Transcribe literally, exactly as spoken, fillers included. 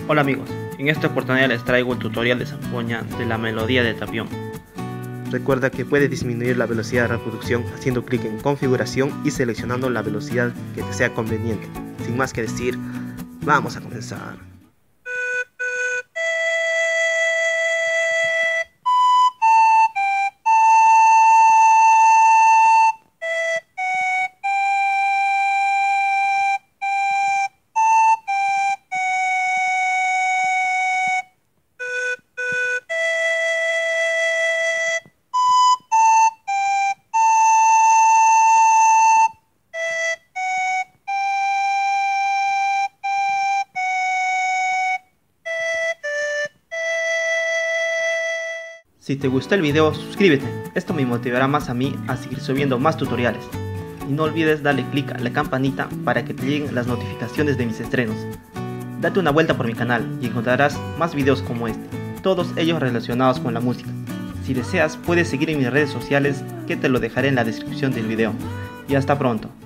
Hola amigos, en esta oportunidad les traigo el tutorial de zampoña de la melodía de Tapión. Recuerda que puedes disminuir la velocidad de reproducción haciendo clic en configuración y seleccionando la velocidad que te sea conveniente. Sin más que decir, vamos a comenzar. Si te gustó el video, suscríbete, esto me motivará más a mí a seguir subiendo más tutoriales. Y no olvides darle clic a la campanita para que te lleguen las notificaciones de mis estrenos. Date una vuelta por mi canal y encontrarás más videos como este, todos ellos relacionados con la música. Si deseas, puedes seguir en mis redes sociales que te lo dejaré en la descripción del video. Y hasta pronto.